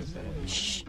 Shh.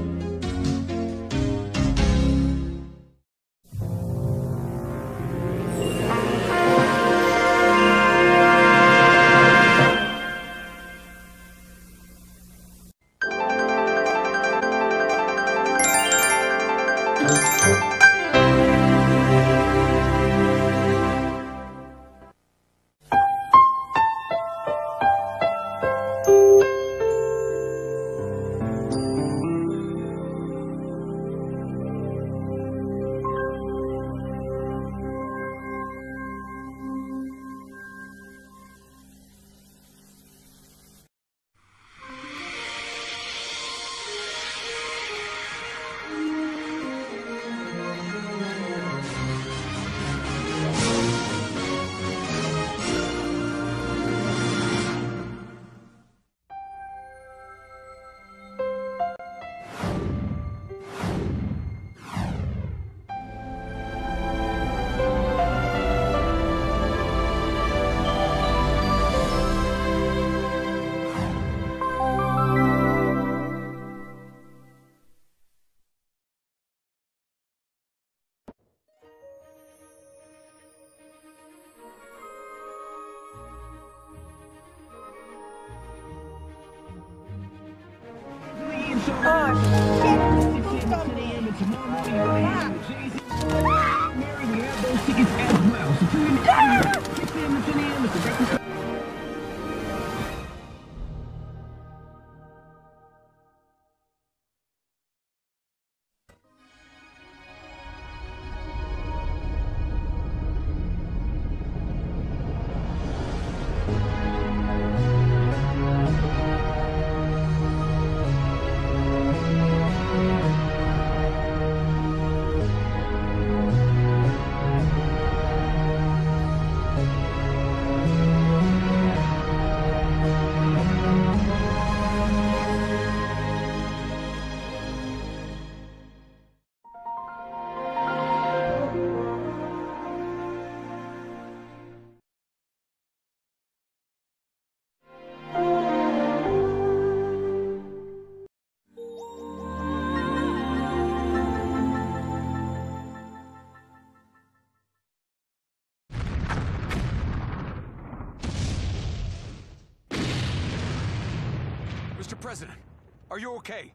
Mr. President, are you okay?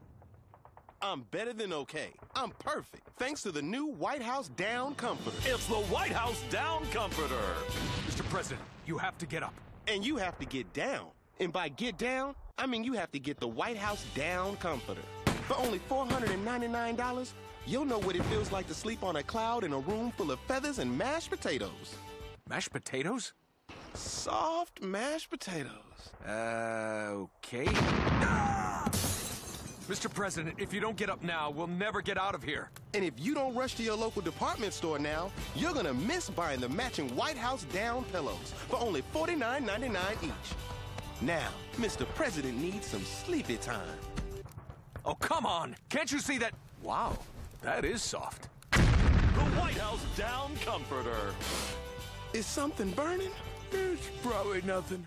I'm better than okay. I'm perfect, thanks to the new White House Down Comforter. It's the White House Down Comforter! Mr. President, you have to get up. And you have to get down. And by get down, I mean you have to get the White House Down Comforter. For only $499, you'll know what it feels like to sleep on a cloud in a room full of feathers and mashed potatoes. Mashed potatoes? Soft mashed potatoes. Okay. Mr. President, if you don't get up now, we'll never get out of here. And if you don't rush to your local department store now, you're gonna miss buying the matching White House Down pillows for only $49.99 each. Now, Mr. President needs some sleepy time. Oh, come on! Can't you see that? Wow, that is soft. The White House Down Comforter. Is something burning? It's probably nothing.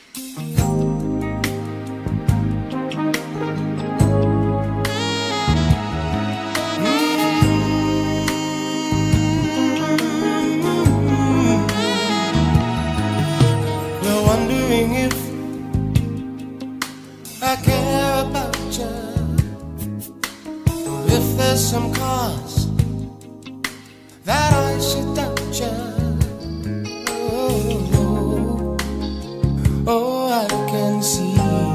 You're wondering if I care about you, or if there's some cause that I should doubt you. Oh, I can see,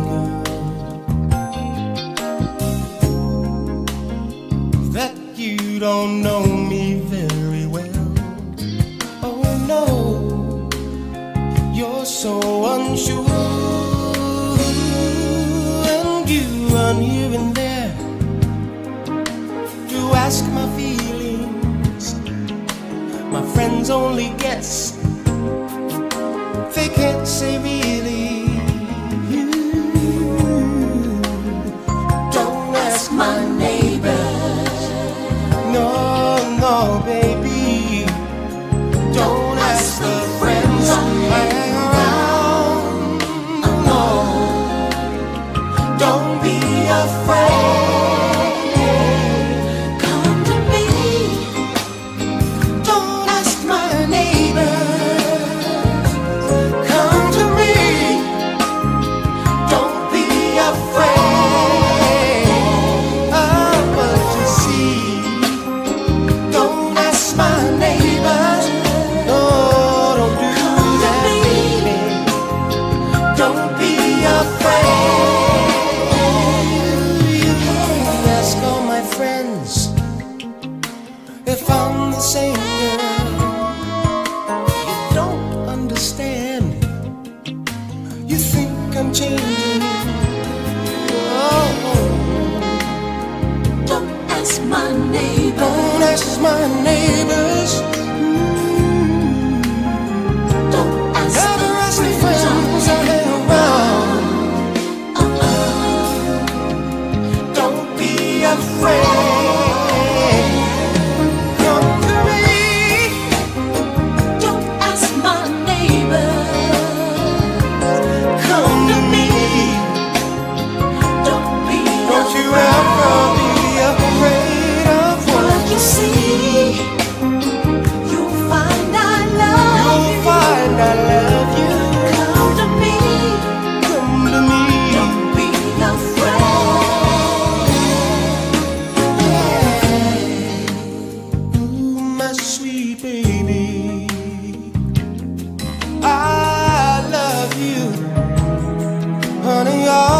girl, that you don't know me very well. Oh no, you're so unsure, and you run here and there to ask my feelings. My friends only guess, they can't say really. Don't ask my neighbors. No, no, baby. Don't ask the friends who hang around. No, don't be afraid. Come to me. Don't ask my neighbors. Come to me. Don't be afraid of what you see. Don't ask my neighbors. No, don't do that, baby. Don't be afraid. You ask all my friends if I'm the same girl. You don't understand. You think I'm changing. Oh, don't ask my neighbors. Don't ask my neighbors. Don't ask never ask the friends I hang around. Don't be afraid. Come to me. Don't ask my neighbors. Come to me. Don't you ever be afraid of what you see. You'll find I love you. You'll find I love you. Come to me. Come to me. Don't be afraid. Ooh, my sweet baby, I love you, honey.